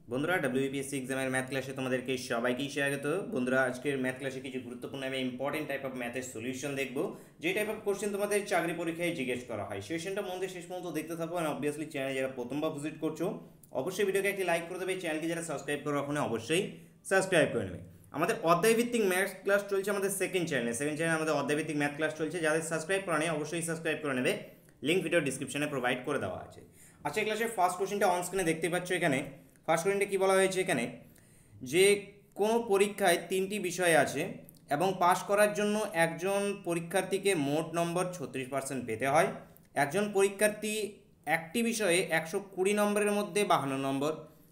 বন্ধুরা ডব্লিউবিপিএসসি এক্সামের ম্যাথ ক্লাসে তোমাদেরকে সবাইকেই স্বাগত। বন্ধুরা আজকের ম্যাথ ক্লাসে কিছু গুরুত্বপূর্ণ এবং ইম্পর্টেন্ট টাইপ অফ ম্যাথের সলিউশন দেখবো, যে টাইপ অফ কোশ্চেন তোমাদের চাকরি পরীক্ষায় জিজ্ঞেস করা হয়। সেশনটা মন দিয়ে শেষ পর্যন্ত দেখতে থাকো। আর অবভিয়াসলি চ্যানেলে যারা প্রথমবার ভিজিট করছো অবশ্যই ভিডিওকে একটি লাইক করে দেবে, চ্যানেলকে যারা সাবস্ক্রাইব করো ওখানে অবশ্যই সাবস্ক্রাইব করে নেবে। আমাদের অধ্যায়ভিত্তিক ম্যাথ ক্লাস চলছে আমাদের সেকেন্ড চ্যানেলে আমাদের অধ্যায়ভিত্তিক ম্যাথ ক্লাস চলছে। যাদের সাবস্ক্রাইব করা নেই অবশ্যই সাবস্ক্রাইব করে নেবে, লিঙ্ক ভিডিও ডিসক্রিপশনে প্রোভাইড করে দেওয়া আছে। আজকের ক্লাসের ফার্স্ট কোশ্চেনটা অন স্ক্রিনে দেখতে পাচ্ছ। এখানে ফার্স্ট কোশ্চেনটা কী বলা হয়েছে, এখানে যে কোনো পরীক্ষায় 3টি বিষয় আছে এবং পাশ করার জন্য একজন পরীক্ষার্থীকে মোট নম্বর 36% পেতে হয়। একজন পরীক্ষার্থী একটি বিষয়ে 120 নম্বরের মধ্যে 52 নম্বর,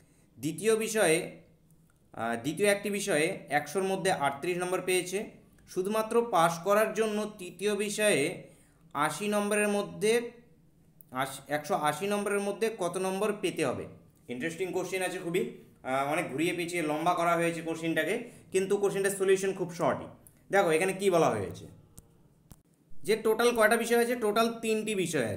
দ্বিতীয় একটি বিষয়ে 100-র মধ্যে 38 নম্বর পেয়েছে। শুধুমাত্র পাশ করার জন্য তৃতীয় বিষয়ে 80 নম্বরের মধ্যে 180 নম্বরের মধ্যে কত নম্বর পেতে হবে? ইন্টারেস্টিং কোশ্চেন আছে খুবই, অনেক ঘুরিয়ে পেঁচিয়ে লম্বা করা হয়েছে কোশ্চেনটাকে, কিন্তু কোশ্চেনটার সলিউশন খুব শর্টই। দেখো এখানে কি বলা হয়েছে, যে টোটাল কয়টা বিষয় আছে? টোটাল 3টি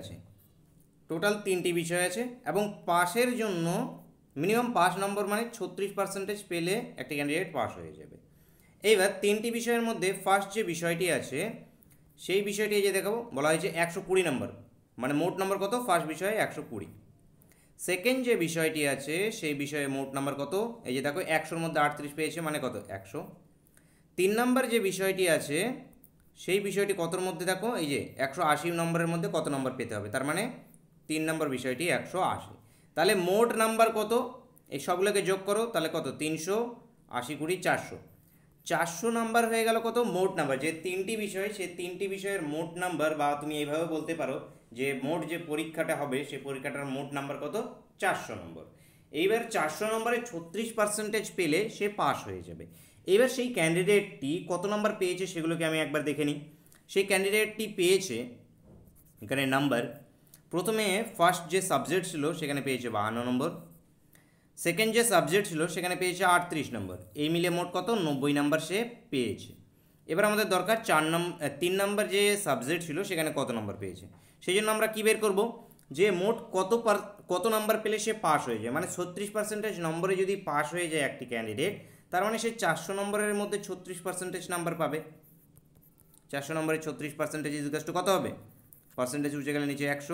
বিষয় আছে এবং পাশের জন্য মিনিমাম পাস নম্বর মানে 36% পেলে একটা ক্যান্ডিডেট পাস হয়ে যাবে। এইবার 3টি বিষয়ের মধ্যে ফার্স্ট যে বিষয়টি আছে সেই বিষয়টি যে দেখাবো, বলা হয়েছে 120 নম্বর, মানে মোট নম্বর কত? ফার্স্ট বিষয়ে 120। সেকেন্ড যে বিষয়টি আছে সেই বিষয়ে মোট নাম্বার কত? এই যে দেখো 100-র মধ্যে 38 পেয়েছে, মানে কত? 100। 3 নম্বর যে বিষয়টি আছে সেই বিষয়টি কতর মধ্যে? দেখো এই যে 180 নম্বরের মধ্যে কত নম্বর পেতে হবে, তার মানে 3 নম্বর বিষয়টি 180। তাহলে মোট নাম্বার কত? এই সবগুলোকে যোগ করো, তাহলে কত? 380 কুড়ি 400। 400 নাম্বার হয়ে গেল কত? মোট নাম্বার। যে 3টি বিষয়, সেই 3টি বিষয়ের মোট নাম্বার, বা তুমি এইভাবে বলতে পারো যে মোট যে পরীক্ষাটা হবে সেই পরীক্ষাটার মোট নাম্বার কত? 400 নম্বর। এইবার 400 নম্বরে 36% পেলে সে পাস হয়ে যাবে। এবার সেই ক্যান্ডিডেটটি কত নম্বর পেয়েছে সেগুলোকে আমি একবার দেখে নিই। সেই ক্যান্ডিডেটটি পেয়েছে এখানে নাম্বার, প্রথমে ফার্স্ট যে সাবজেক্ট ছিল সেখানে পেয়েছে 52 নম্বর, সেকেন্ড যে সাবজেক্ট ছিল সেখানে পেয়েছে 38 নম্বর, এই মিলে মোট কত? 90 নম্বর সে পেয়েছে। এবার আমাদের দরকার 3 নম্বর যে সাবজেক্ট ছিল সেখানে কত নম্বর পেয়েছে। সেই জন্য আমরা কী বের করব, যে মোট কত নম্বর পেলে সে পাস হয়ে যায়। মানে 36% নম্বরে যদি পাস হয়ে যায় একটি ক্যান্ডিডেট, তার মানে সে 400 নম্বরের মধ্যে 36% নাম্বার পাবে। 400 নম্বরে 36% ইকুয়াল টু কত হবে? পার্সেন্টেজ উঠে গেলে নিচে 100,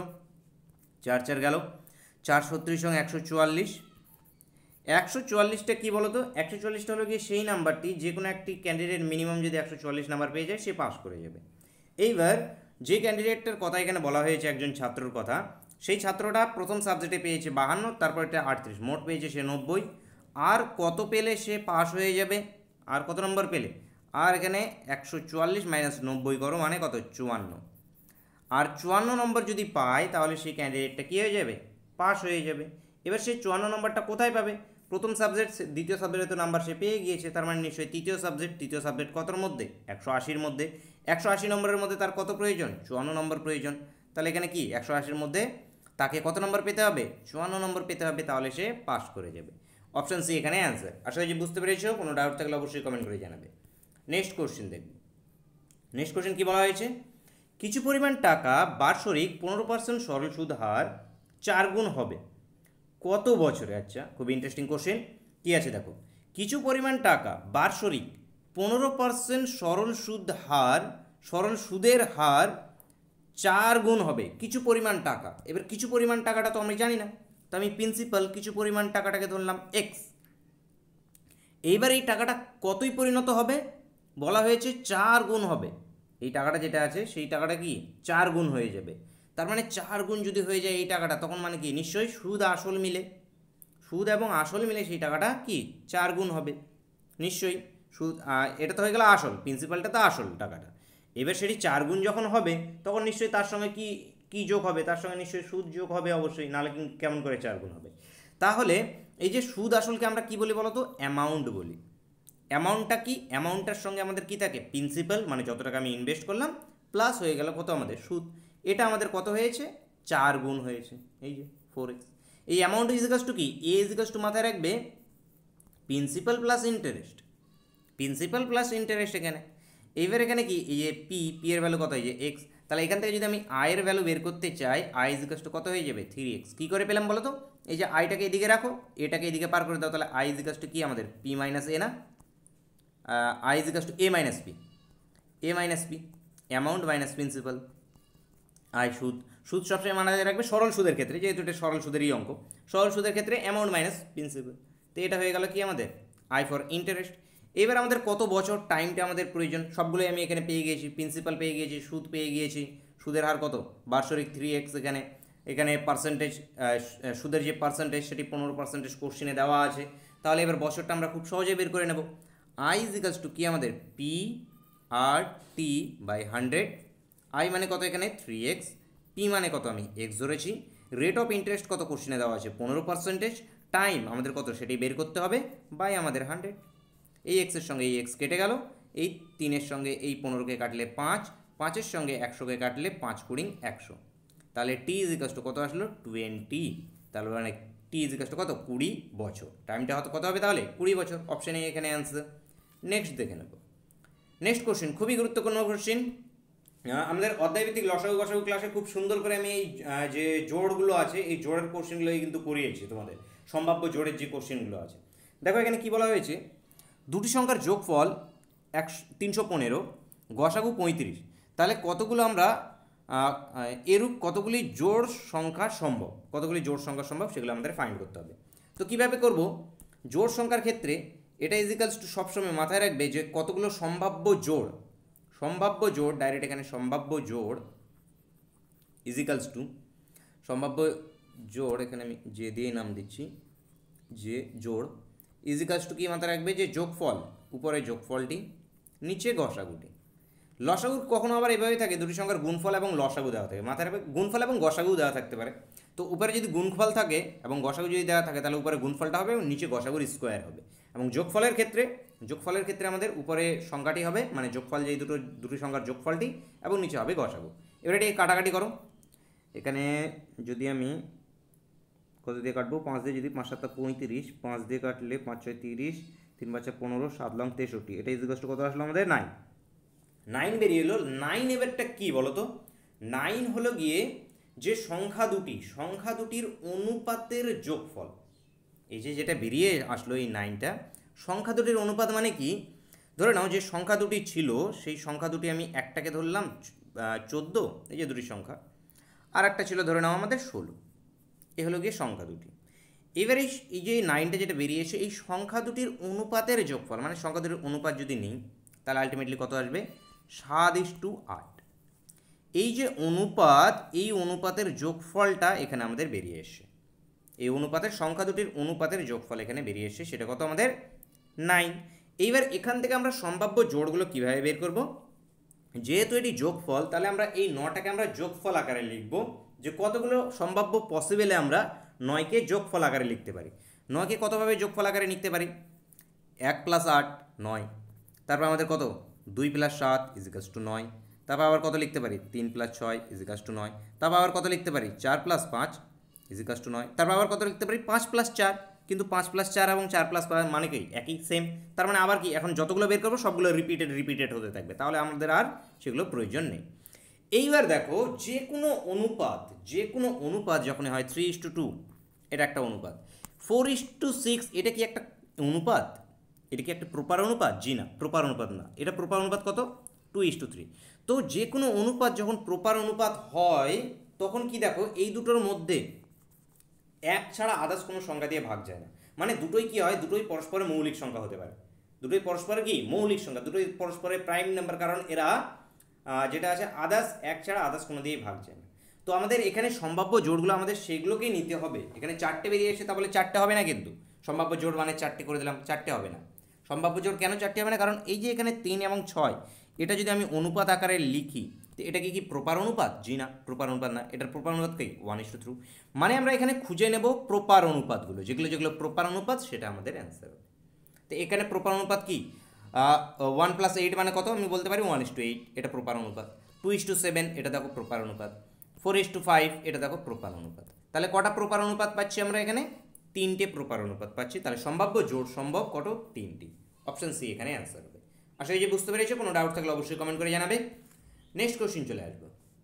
4 গেল, 436 সঙ্গে 144। 144টা কী বলো তো? 144টা হলো গিয়ে সেই নাম্বারটি, যে কোনো একটি ক্যান্ডিডেট মিনিমাম যদি 144 নাম্বার পেয়ে যায় সে পাস করে যাবে। এইবার যে ক্যান্ডিডেটটার কথা এখানে বলা হয়েছে, একজন ছাত্রর কথা, সেই ছাত্রটা প্রথম সাবজেক্টে পেয়েছে 52, তারপর এটা 38, মোট পেয়েছে সে 90। আর কত পেলে সে পাস হয়ে যাবে? আর কত নম্বর পেলে? আর এখানে 144 মাইনাস 90 করো, মানে কত? 54। আর 54 নম্বর যদি পায় তাহলে সেই ক্যান্ডিডেটটা কী হয়ে যাবে? পাস হয়ে যাবে। এবার সেই 54 নম্বরটা কোথায় পাবে? প্রথম সাবজেক্ট, দ্বিতীয় সাবজেক্টে তো নাম্বার সে পেয়ে গিয়েছে, তার মানে নিশ্চয়ই তৃতীয় সাবজেক্ট কতর মধ্যে? 180-র মধ্যে। 180 নম্বরের মধ্যে তার কত প্রয়োজন? 54 নম্বর প্রয়োজন। তাহলে এখানে কি 180-র মধ্যে তাকে কত নম্বর পেতে হবে? 54 নম্বর পেতে হবে, তাহলে সে পাস করে যাবে। অপশান সি এখানে অ্যান্সার। আশা করি বুঝতে পেরেছো। কোনো ডাউট থাকলে অবশ্যই কমেন্ট করে জানাবে। নেক্সট কোশ্চেন দেখব। নেক্সট কোশ্চেন কী বলা হয়েছে, কিছু পরিমাণ টাকা বার্ষিক 15% সরল সুদ হার 4 গুণ হবে কত বছরে? আচ্ছা, খুব ইন্টারেস্টিং কোশ্চেন। কী আছে দেখো, কিছু পরিমাণ টাকা বার্ষিক 15% সরল সুদের হার 4 গুণ হবে কিছু পরিমাণ টাকা। এবার কিছু পরিমাণ টাকাটা তো আমি জানি না, তো আমি প্রিন্সিপাল কিছু পরিমাণ টাকাটাকে ধরলাম এক্স। এইবার এই টাকাটা কতই পরিণত হবে? বলা হয়েছে 4 গুণ হবে। এই টাকাটা যেটা আছে সেই টাকাটা কি 4 গুণ হয়ে যাবে। তার মানে 4 গুণ যদি হয়ে যায় এই টাকাটা, তখন মানে কি নিশ্চয়ই সুদ এবং আসল মিলে সেই টাকাটা কি 4 গুণ হবে নিশ্চয়ই। সুদ, এটা তো হয়ে গেল আসল, প্রিন্সিপালটা তো আসল টাকাটা। এবার সেটি 4 গুণ যখন হবে তখন নিশ্চয়ই তার সঙ্গে কি কি যোগ হবে? তার সঙ্গে নিশ্চয়ই সুদ যোগ হবে অবশ্যই, নাহলে কেমন করে 4 গুণ হবে? তাহলে এই যে সুদ আসলকে আমরা কি বলি বলো তো? অ্যামাউন্ট বলি। অ্যামাউন্টটা কি? অ্যামাউন্টটার সঙ্গে আমাদের কি থাকে? প্রিন্সিপাল, মানে যত টাকা আমি ইনভেস্ট করলাম, প্লাস হয়ে গেল কত? আমাদের সুদ। এটা আমাদের কত হয়েছে? 4 গুণ হয়েছে, এই যে 4x। এই অ্যামাউন্ট ইজিকালস টু কি? এ ইজিকালস টু মাথায় রাখবে প্রিন্সিপাল প্লাস ইন্টারেস্ট এখানে। এইবার এখানে কি এই যে পি এর ভ্যালু কত? এই যে এক্স, তাহলে এখান থেকে যদি আমি আয়ের ভ্যালু বের করতে চাই, আই ইজিকাস টু কত হয়ে যাবে 3x। কী করে পেলাম বলো তো? এই যে আইটাকে এদিকে রাখো, এটাকে এদিকে পার করে দাও, তাহলে আই ইজিকাস টু কি আমাদের পি মাইনাস এ না, আই ইজিকাস to A minus P, A minus P amount minus principal. I সুদ, সুদ সবসময় মাথায় রাখবে সরল সুদের ক্ষেত্রে, যেহেতু এটা সরল সুদেরই অঙ্ক, সরল সুদের ক্ষেত্রে অ্যামাউন্ট মাইনাস প্রিন্সিপাল। তো এটা হয়ে গেল কি আমাদের আই ফর ইন্টারেস্ট। এবার আমাদের কত বছর টাইমটা আমাদের প্রয়োজন, সবগুলোই আমি এখানে পেয়ে গিয়েছি, প্রিন্সিপাল পেয়ে গিয়েছি, সুদ পেয়ে গিয়েছি, সুদের হার কত বার্ষিক 3x, এখানে এখানে পার্সেন্টেজ, সুদের যে পার্সেন্টেজ সেটি 15% কোশ্চেনে দেওয়া আছে। তাহলে এবার বছরটা আমরা খুব সহজে বের করে নেব। আই ইজিকালস টু কি আমাদের P R T by 100। I মানে কত এখানে 3x, পি মানে কত আমি এক্স ধরেছি, রেট অফ ইন্টারেস্ট কত কোশ্চেনে দেওয়া আছে 15%, টাইম আমাদের কত সেটি বের করতে হবে, বাই আমাদের 100। এই এক্সের সঙ্গে এই এক্স কেটে গেল, এই 3-এর সঙ্গে এই 15কে কাটলে 5, 5-এর সঙ্গে 100কে কাটলে 5 কুড়ি 100। তাহলে টি ইজিকাস টু কত আসলো 20। তাহলে মানে টি ইজিকাস টু কত 20 বছর। টাইমটা হয়তো কত হবে তাহলে 20 বছর। অপশানে এখানে অ্যান্সার। নেক্সট দেখে নেব। নেক্সট কোশ্চেন খুবই গুরুত্বপূর্ণ কোশ্চেন। আমাদের অধ্যায়ভিত্তিক লসাগু গসাগু ক্লাসে খুব সুন্দর করে আমি এই যে জোড়গুলো আছে এই জোড়ের কোশ্চেনগুলোই কিন্তু করিয়েছি তোমাদের, সম্ভাব্য জোড়ের যে কোশ্চেনগুলো আছে। দেখো এখানে কি বলা হয়েছে, দুটি সংখ্যার যোগফল 315, গসাগু 35। তাহলে কতগুলো আমরা এরূপ কতগুলি জোড় সংখ্যা সম্ভব, কতগুলি জোড় সংখ্যা সম্ভব সেগুলো আমাদের ফাইন্ড করতে হবে। তো কীভাবে করব, জোড় সংখ্যার ক্ষেত্রে এটা ইজিক্যালস টু সবসময় মাথায় রাখবে যে কতগুলো সম্ভাব্য জোড়, সম্ভাব্য জোড় ডাইরেক্ট এখানে সম্ভাব্য জোড় ইজিক্যালস টু সম্ভাব্য জোড়, এখানে আমি যে দিয়ে নাম দিচ্ছি যে জোড় ইজিক্যালস টু কি মাথায় রাখবে যে যোগফল, উপরে যোগফলটি, নিচে গসাগুটি। লসাগু কখনো আবার এভাবে থাকে দুটি সংখ্যার গুণফল এবং লসাগু দেওয়া থাকে, মাথায় রাখবে গুণফল এবং গসাগু দেওয়া থাকতে পারে। তো উপরে যদি গুণফল থাকে এবং গসাগু যদি দেওয়া থাকে তাহলে উপরে গুণফলটা হবে এবং নিচে গসাগুর স্কোয়ার হবে। এবং যোগফলের ক্ষেত্রে আমাদের উপরে সংখ্যাটি হবে, মানে যোগফল যেই দুটি সংখ্যার যোগফলটি, এবং নিচে হবে গসাগু। এবার এটি কাটাকাটি করো, এখানে যদি আমি কত দিয়ে কাটবো, 5 দিয়ে, যদি 5 7 35, 5 দিয়ে কাটলে 5 6 30, 3 5 15, 7 লং 63, এটা ইজিক্যালস টু কত আসলো আমাদের 9। 9 বেরিয়ে এলো। 9 এবারটা কী বলো তো, 9 হলো গিয়ে যে সংখ্যা দুটির অনুপাতের যোগফল। এই যে যেটা বেরিয়ে আসলো এই 9টা, সংখ্যা দুটির অনুপাত মানে কি, ধরে নাও যে সংখ্যা দুটি ছিল সেই সংখ্যা দুটি আমি একটাকে ধরলাম 14, এই যে দুটি সংখ্যা, আর একটা ছিল ধরে নাও আমাদের 16, এ হলো গিয়ে সংখ্যা দুটি। এবার এই যে 9টা যেটা বেরিয়ে এসে এই সংখ্যা দুটির অনুপাতের যোগফল, মানে সংখ্যা দুটির অনুপাত যদি নিই তাহলে আলটিমেটলি কত আসবে 7:8। এই যে অনুপাত, এই অনুপাতের যোগফলটা এখানে আমাদের বেরিয়ে এসে, এই অনুপাতের সংখ্যা দুটির অনুপাতের যোগফল এখানে বেরিয়ে এসে সেটা কত আমাদের 9। এইবার এখান থেকে আমরা সম্ভাব্য জোড়গুলো কীভাবে বের করব, যেহেতু এটি যোগফল তাহলে আমরা এই 9টাকে আমরা যোগফল আকারে লিখব, যে কতগুলো সম্ভাব্য পসিবলে আমরা 9কে যোগফল আকারে লিখতে পারি। 9কে কতভাবে যোগফল আকারে লিখতে পারি, 1 + 8 9, তারপর আমাদের কত 2 + 7 ইজিক্যালস টু 9, তারপর আবার কত লিখতে পারি 3 + 6 ইজিক্যালস টু 9, তারপর আবার কত লিখতে পারি 4 + 5 ইজিক্যালস টু 9, তারপর আবার কত লিখতে পারি 5 + 4, কিন্তু 5 + 4 এবং 4 + 5 মানে কি একই সেম, তার মানে আবার কি এখন যতগুলো বের করবো সবগুলো রিপিটেড হতে থাকবে, তাহলে আমাদের আর সেগুলো প্রয়োজন নেই। এইবার দেখো যে কোনো অনুপাত যখন হয় 3:2, এটা একটা অনুপাত, 4:6 এটা কি একটা অনুপাত, এটা কি একটা প্রপার অনুপাত, জি না, প্রপার অনুপাত না, এটা প্রপার অনুপাত কত 2:3। তো যে কোনো অনুপাত যখন প্রপার অনুপাত হয় তখন কি দেখো এই দুটোর মধ্যে এক ছাড়া আদার্স কোনো সংখ্যা দিয়ে ভাগ যায় না, মানে দুটোই কি হয়, দুটোই পরস্পরের মৌলিক সংখ্যা হতে পারে, দুটোই পরস্পরের কি মৌলিক সংখ্যা, দুটোই পরস্পরের প্রাইম নাম্বার, কারণ এরা যেটা আছে আদার্স, এক ছাড়া আদার্স কোনো দিয়েই ভাগ যায় না। তো আমাদের এখানে সম্ভাব্য জোড়গুলো আমাদের সেগুলোকেই নিতে হবে। এখানে 4টে বেরিয়ে এসে তা বলে 4টে হবে না, কিন্তু সম্ভাব্য জোড় মানে 4টে করে দিলাম, 4টে হবে না। সম্ভাব্য জোড় কেন 4টে হবে না, কারণ এই যে এখানে 3 এবং 6 এটা যদি আমি অনুপাত আকারে লিখি তো এটা কি প্রপার অনুপাত, জি না, প্রপার অনুপাত না, এটার প্রপার অনুপাত কি 1:3, মানে আমরা এখানে খুঁজে নেব প্রপার অনুপাতগুলো, যেগুলো প্রপার অনুপাত সেটা আমাদের অ্যান্সার হবে। তো এখানে প্রপার অনুপাত কি 1 + 8 মানে কত, আমি বলতে পারি 1:8, এটা প্রপার অনুপাত। 2:7 এটা দেখো প্রপার অনুপাত। 4:5 এটা দেখো প্রপার অনুপাত। তাহলে কটা প্রপার অনুপাত পাচ্ছি আমরা এখানে, 3টে প্রপার অনুপাত পাচ্ছি। তাহলে সম্ভাব্য জোড় সম্ভব কত, 3টি। অপশন সি এখানে অ্যান্সার হবে। আশা করি যে বুঝতে পেরেছো, কোনো ডাউট থাকলে অবশ্যই কমেন্ট করে জানাবে। নেক্সট কোশ্চেন চলে আসবো।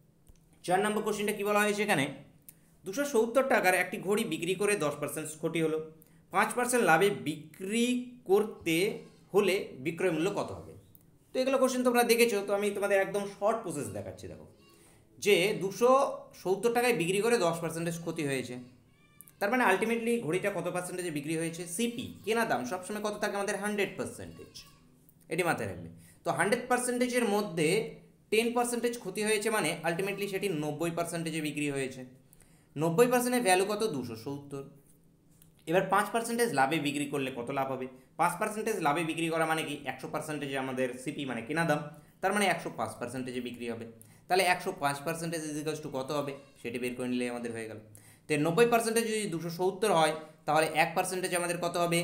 4 নম্বর কোশ্চেনটা কী বলা হয়েছে এখানে, 270 টাকার একটি ঘড়ি বিক্রি করে 10% ক্ষতি হলো, 5% লাভে বিক্রি করতে হলে বিক্রয় মূল্য কত হবে? তো এগুলো কোশ্চেন তোমরা দেখেছো, তো আমি তোমাদের একদম শর্ট প্রসেস দেখাচ্ছি। দেখো যে 270 টাকায় বিক্রি করে 10% ক্ষতি হয়েছে, তার মানে আলটিমেটলি ঘড়িটা কত পার্সেন্টেজে বিক্রি হয়েছে? সিপি কেনা দাম সবসময় কত থাকে আমাদের? 100%, এটি মাথায় রাখবে। তো 100%-এর মধ্যে 10% ক্ষতি হয়েছে, মানে আলটিমেটলি সেটি 90%-এ বিক্রি হয়েছে। 90%-এর ভ্যালু কত? 270। এবার 5% লাভে বিক্রি করলে কত লাভ হবে? 5% লাভে বিক্রি করা মানে কি? 100%-এ আমাদের সিপি মানে কেনা দাম, তার মানে 105%-এ বিক্রি হবে। তাহলে 105% ইজিক্যালস টু কত হবে সেটি বের করে নিলে আমাদের হয়ে গেল। তো 90% যদি 270 হয়, তাহলে 1% আমাদের কত হবে?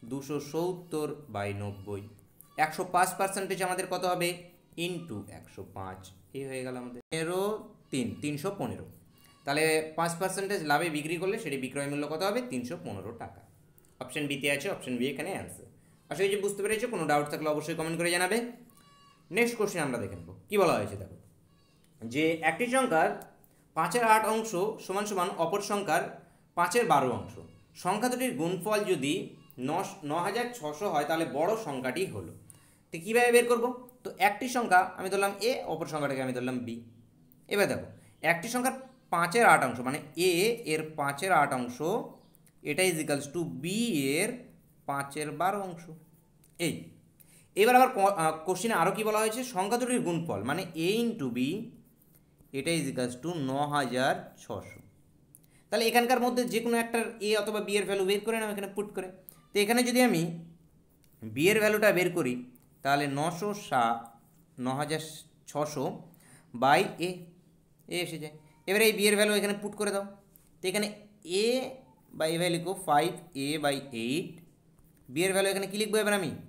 270/90। 105% আমাদের কত হবে? ইন্টু 105। এই হয়ে গেল আমাদের 315। তাহলে 5% লাভে বিক্রি করলে সেটি বিক্রয় মূল্য কত হবে? 315 টাকা। অপশন বিতে আছে, অপশন বি এখানে অ্যান্সার। আশা করি যে বুঝতে পেরেছো। কোনো ডাউট থাকলে অবশ্যই কমেন্ট করে জানাবে। নেক্সট কোশ্চেন আমরা দেখে নেব কী বলা হয়েছে। দেখো যে একটি সংখ্যার 5/8 অংশ সমান সমান অপর সংখ্যার 5/12 অংশ, সংখ্যা দুটির গুণফল যদি 9600 হয়, তাহলে বড় সংখ্যাটি হলো। তো কীভাবে বের করব? তো একটি সংখ্যা আমি ধরলাম এ, অপর সংখ্যাটাকে আমি ধরলাম বি। এবার দেখো একটি সংখ্যার 5/8 অংশ মানে এ এর 5/8 অংশ, এটা ইজ ইকালস টু বি এর 5/12 অংশ। এই এবার আবার কোশ্চিনে আরও কী বলা হয়েছে? সংখ্যা দুটির গুণফল মানে এ ইন্টু বি, এটা ইজ ইকালস টু 9600। তাহলে এখানকার মধ্যে যে কোনো একটা এ অথবা বি এর ভ্যালু বের করে নাও এখানে পুট করে। তো এখানে যদি আমি বি এর ভ্যালুটা বের করি, তাহলে 9600 বাই এ এসে যায়। এবারে এই বি এর ভ্যালু এখানে পুট করে দাও। তো এখানে এ বাই ভ্যালু লিখো 5a/8। বি এর ভ্যালু এখানে কী লিখবো এবার আমি?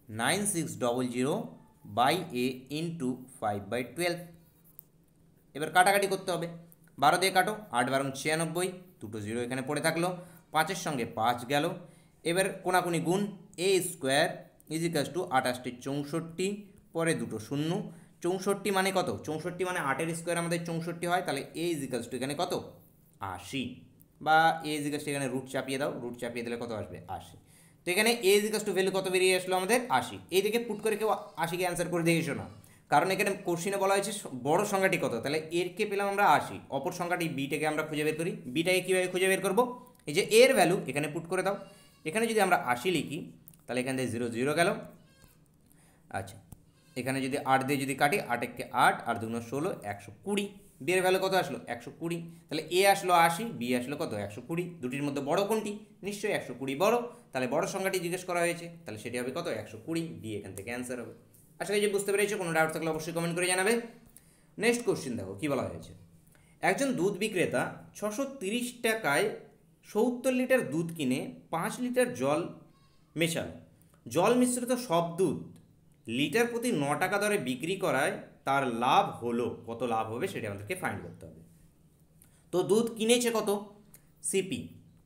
9600 বাই এ ইন্টু 5/12। এবার কাটাকাটি করতে হবে, 12 দিয়ে কাটো, 8×12 96, দুটো জিরো এখানে পড়ে থাকলো, 5-এর সঙ্গে 5 গেল। এবার কোনাকুনি গুণ, A square is equals to 28 64, পরে দুটো শূন্য। 64 মানে কত? 64 মানে 8-এর স্কোয়ার আমাদের 64 হয়, তাহলে এ ইজ ইকালস টু এখানে কত? 80, বা এ ইজ ইকালস টু এখানে রুট চাপিয়ে দাও, রুট চাপিয়ে দিলে কত আসবে? 80। তো এখানে A is equals to value কত বেরিয়ে আসলো আমাদের? 80। এইদিকে পুট করে কেউ 80কে অ্যান্সার করে দিয়ে এসো না, কারণ এখানে কোশ্চিনে বলা হয়েছে বড় সংখ্যাটি কত। তাহলে এরকে পেলাম আমরা 80, অপর সংখ্যাটি বিটাকে আমরা খুঁজে বের করি। বিটাকে কীভাবে খুঁজে বের করবো? এই যে এর ভ্যালু এখানে পুট করে দাও। এখানে যদি আমরা 80 লিখি, তাহলে এখান থেকে 0 0 গেল। আচ্ছা, এখানে যদি 8 দিয়ে যদি কাটি, 8-একে 8, 8×2 16, 120। বি এর ভ্যালু কত আসলো? 120। তাহলে এ আসলো 80, বি আসলো কত? 120। দুটির মধ্যে বড় কোনটি? নিশ্চয়ই 120 বড়। তাহলে বড় সংখ্যাটি জিজ্ঞেস করা হয়েছে, তাহলে সেটি হবে কত? 120। বি এখান থেকে অ্যান্সার হবে। আশা করি যে বুঝতে পেরেছো। কোনো ডাউট থাকলে অবশ্যই কমেন্ট করে জানাবে। নেক্সট কোশ্চেন দেখো কী বলা হয়েছে। একজন দুধ বিক্রেতা 630 টাকায় 70 লিটার দুধ কিনে 5 লিটার জল মেশাল। জল মিশ্রিত সব দুধ লিটার প্রতি 9 টাকা দরে বিক্রি করায় তার লাভ হলো কত? লাভ হবে সেটা আমাদেরকে ফাইন্ড করতে হবে। তো দুধ কিনেছে কত? সিপি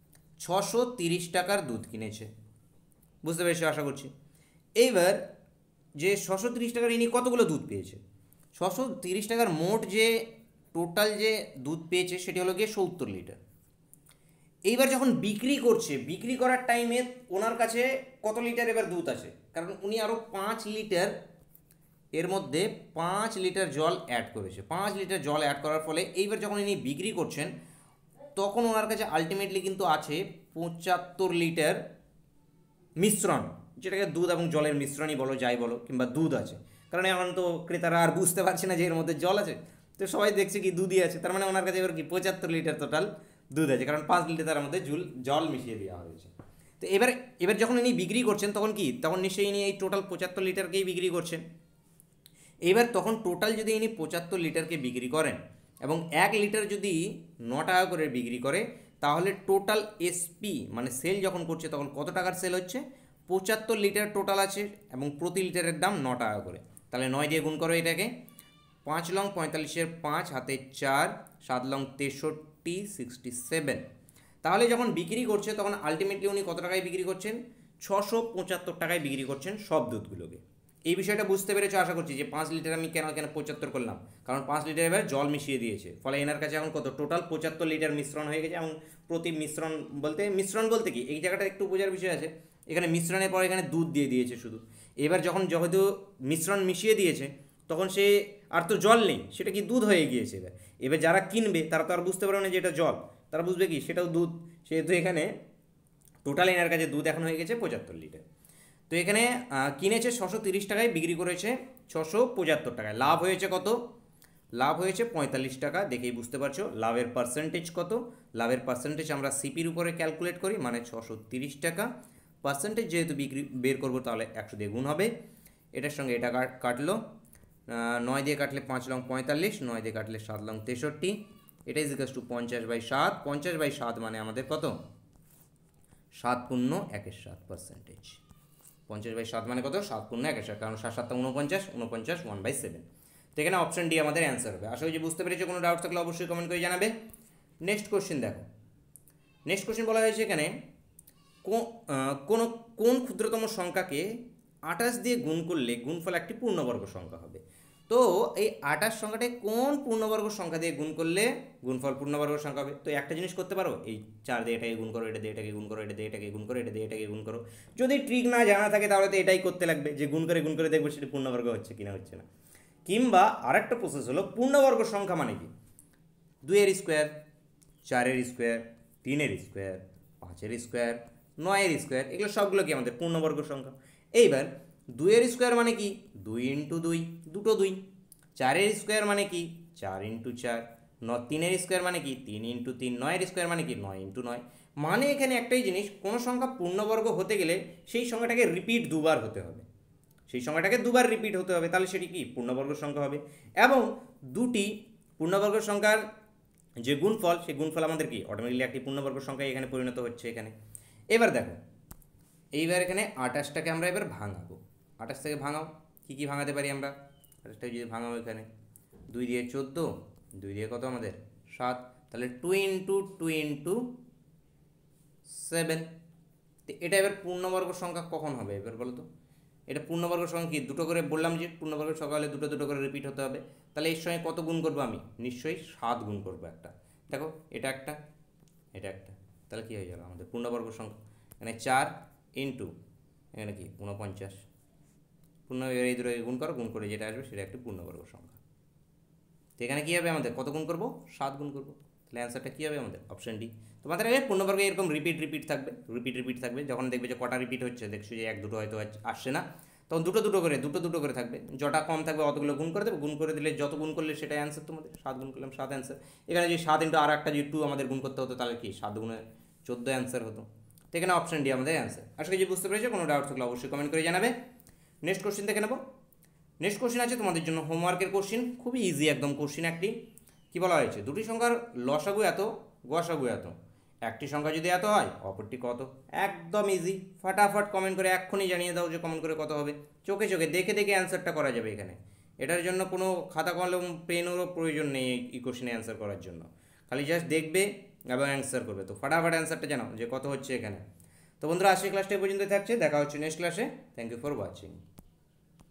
630 টাকার দুধ কিনেছে, বুঝতে পেরেছো আশা করছি। এইবার যে 630 টাকার ইনি কতগুলো দুধ পেয়েছে? 630 টাকার মোট যে টোটাল যে দুধ পেয়েছে সেটি হলো গিয়ে 70 লিটার। এইবার যখন বিক্রি করছে, বিক্রি করার টাইমে ওনার কাছে কত লিটার এবার দুধ আছে? কারণ উনি আরও 5 লিটার এর মধ্যে 5 লিটার জল অ্যাড করেছে। 5 লিটার জল অ্যাড করার ফলে এইবার যখন ইনি বিক্রি করছেন, তখন ওনার কাছে আলটিমেটলি কিন্তু আছে 75 লিটার মিশ্রণ, যেটাকে দুধ এবং জলের মিশ্রণই বলো, যাই বলো, কিংবা দুধ আছে। কারণ এখন তো ক্রেতারা আর বুঝতে পারছে না যে এর মধ্যে জল আছে, তো সবাই দেখছে কি দুধই আছে। তার মানে ওনার কাছে এবার কি 75 লিটার টোটাল দুধ আছে, কারণ 5 লিটার তার মধ্যে জল মিশিয়ে দেওয়া হয়েছে। তো এবার যখন ইনি বিক্রি করছেন, তখন কি? তখন নিশ্চয়ই ইনি এই টোটাল 75 লিটারকেই বিক্রি করছেন। এবার তখন টোটাল যদি ইনি 75 লিটারকে বিক্রি করেন এবং 1 লিটার যদি 9 টাকা করে বিক্রি করে, তাহলে টোটাল এসপি মানে সেল যখন করছে তখন কত টাকার সেল হচ্ছে? 75 লিটার টোটাল আছে এবং প্রতি লিটারের দাম 9 টাকা করে। তাহলে 9 দিয়ে গুণ করো এটাকে, 5 লং 45-এর 5 হাতে 4, 7 লং 63, 67। তাহলে যখন বিক্রি করছে তখন আলটিমেটলি উনি কত টাকায় বিক্রি করছেন? 675 টাকায় বিক্রি করছেন সব দুধগুলোকে। এই বিষয়টা বুঝতে পেরেছো আশা করছি যে 5 লিটার আমি কেন কেন 75 করলাম, কারণ 5 লিটার এবার জল মিশিয়ে দিয়েছে, ফলে এনার কাছে এখন কত টোটাল 75 লিটার মিশ্রণ হয়ে গেছে। এবং প্রতি মিশ্রণ বলতে কি এই জায়গাটা একটু বোঝার বিষয় আছে, এখানে মিশ্রণের পর এখানে দুধ দিয়ে দিয়েছে শুধু। এবার যখন যেহেতু মিশ্রণ মিশিয়ে দিয়েছে তখন সে আর তো জল নেই, সেটা কি দুধ হয়ে গিয়েছে। এবার এবার যারা কিনবে তারা তো আর বুঝতে পারবে না যে এটা জল, তারা বুঝবে কি সেটাও দুধ। সেহেতু এখানে টোটাল এনার কাছে দুধ এখন হয়ে গেছে 75 লিটার। তো এখানে কিনেছে 630 টাকায়, বিক্রি করেছে 675 টাকায়। লাভ হয়েছে কত? লাভ হয়েছে 45 টাকা। দেখেই বুঝতে পারছো লাভের পার্সেন্টেজ কত। লাভের পার্সেন্টেজ আমরা সিপির উপরে ক্যালকুলেট করি, মানে 630 টাকা পার্সেন্টেজ যেহেতু বিক্রি বের করবো তাহলে 100 দিয়ে গুণ হবে। এটার সঙ্গে এটা কাটলো, 9 দিয়ে কাটলে 5 লং 45, 9 দিয়ে কাটলে 7 লং 63, এটা ইজ ইকাস টু 50/7। 50/7 মানে আমাদের কত? 7 পূর্ণ 1/7%। 50/7 মানে কত? 7 পূর্ণ 1/7, কারণ 7 7 49, 49 1/7। তো এখানে অপশন ডি আমাদের অ্যান্সার হবে। আশা করি বুঝতে পেরেছো। কোনো ডাউট থাকলে অবশ্যই কমেন্ট করে জানাবে। নেক্সট কোশ্চেন দেখো। নেক্সট কোশ্চেন বলা হয়েছে এখানে কোন ক্ষুদ্রতম সংখ্যাকে 28 দিয়ে গুণ করলে গুণফল একটি পূর্ণবর্গ সংখ্যা হবে। তো এই 28 সংখ্যাটা কোন পূর্ণবর্গ সংখ্যা দিয়ে গুণ করলে গুণফল পূর্ণবর্গ সংখ্যা হবে। তো একটা জিনিস করতে পারো, এই 4 দিয়ে এটাকে গুণ করো, এটা দিয়ে এটাকে গুণ করো, এটা দিয়ে এটাকে গুণ করো, এটা দিয়ে এটাকে গুণ করো। যদি ট্রিক না জানা থাকে তাহলে তো এটাই করতে লাগবে, যে গুণ করে দেখবো সেটা পূর্ণবর্গ হচ্ছে কিনা হচ্ছে না। কিংবা আরেকটা প্রসেস হলো পূর্ণবর্গ সংখ্যা মানে কি 2 এর স্কোয়ার, 4 এর স্কোয়ার, 3 এর স্কোয়ার, 5 এর স্কোয়ার, 9 এর স্কোয়ার, এগুলো সবগুলো কি আমাদের পূর্ণবর্গ সংখ্যা। এইবার 2 এর স্কোয়ার মানে কি 2 ইন্টু 2, দুটো 2। 4 এর স্কোয়ার মানে কি 4 ইন্টু 4, 3 এর স্কোয়ার মানে কি 3 ইন্টু 3, 9 এর স্কোয়ার মানে কি 9 ইন্টু 9। মানে এখানে একটাই জিনিস, কোনো সংখ্যা পূর্ণবর্গ হতে গেলে সেই সংখ্যাটাকে রিপিট দুবার হতে হবে, সেই সংখ্যাটাকে দুবার রিপিট হতে হবে, তাহলে সেটি কি পূর্ণবর্গ সংখ্যা হবে। এবং দুটি পূর্ণবর্গ সংখ্যার যে গুণফল, সেই গুণফল আমাদের কি অটোমেটিকলি একটি পূর্ণবর্গ সংখ্যায় এখানে পরিণত হচ্ছে এখানে। এবার দেখো, এইবার এখানে 28টাকে আমরা এবার ভাঙাবো। 28 থেকে ভাঙাও, কী কী ভাঙাতে পারি আমরা? 28টাকে যদি ভাঙাবো, এখানে 2 দিয়ে 14, 2 দিয়ে কত আমাদের 7, তাহলে 2 ইন্টু 2 ইন্টু 7। তো এটা এবার পূর্ণবর্গ সংখ্যা কখন হবে এবার বলো তো? এটা পূর্ণবর্গ সংখ্যা কি দুটো করে বললাম, যে পূর্ণবর্গ সংখ্যা হলে দুটো দুটো করে রিপিট হতে হবে। তাহলে এর সঙ্গে কত গুণ করবো আমি? নিশ্চয়ই 7 গুণ করবো একটা। দেখো এটা একটা, এটা একটা, তাহলে কী হয়ে যাবে আমাদের পূর্ণবর্গ সংখ্যা। এখানে 4 ইন্টু এখানে কি 49, এই দুটো গুণ করো, গুণ করে যেটা আসবে সেটা একটি পূর্ণবর্গ সংখ্যা। তো এখানে কী হবে আমাদের? কত গুণ করবো? 7 গুণ করবো। তাহলে অ্যান্সারটা কী হবে আমাদের? Option D. তোমাদের আগে পূর্ণবর্গে এরকম রিপিট থাকবে। যখন দেখবে যে কটা রিপিট হচ্ছে, দেখছো যে 1 2 হয়তো আসছে না, তখন দুটো দুটো করে থাকবে। যটা কম থাকবে অতগুলো গুণ করে দেবে। গুণ করে দিলে যত গুণ করলে সেটাই অ্যান্সার তোমাদের। 7 গুণ করলাম 7 অ্যান্সার। এখানে যদি 7 ইন্টু আর একটা যদি 2 আমাদের গুণ করতে হতো, তাহলে কি 7 গুণে 14 অ্যান্সার হতো। তো এখানে অপশন ডি আমাদের অ্যান্সার। আশা করি বুঝতে পেরেছো। কোনো ডাউট থাকলে অবশ্যই কমেন্ট করে জানাবে। নেক্সট কোশ্চেন দেখে নেবো। নেক্সট কোশ্চেন আছে তোমাদের জন্য হোমওয়ার্কের কোশ্চেন, খুবই ইজি একদম কোশ্চেন একটি। কী বলা হয়েছে? দুটি সংখ্যার লসাগু এত, গসাগু এত, একটি সংখ্যা যদি এত হয় অপরটি কত। একদম ইজি, ফাটাফাট কমেন্ট করে এক্ষুনি জানিয়ে দাও যে কমেন্ট করে কত হবে। চোখে দেখে অ্যান্সারটা করা যাবে এখানে। এটার জন্য কোনো খাতা কলম পেনেরও প্রয়োজন নেই এই কোশ্চেনে অ্যান্সার করার জন্য, খালি জাস্ট দেখবে এবং অ্যান্সার করবে। তো ফাটাফাট অ্যান্সারটা জানাও যে কত হচ্ছে এখানে। তো বন্ধুরা, আজকে ক্লাসটা এই পর্যন্ত থাকছে, দেখা হচ্ছে নেক্সট ক্লাসে। Thank you for watching.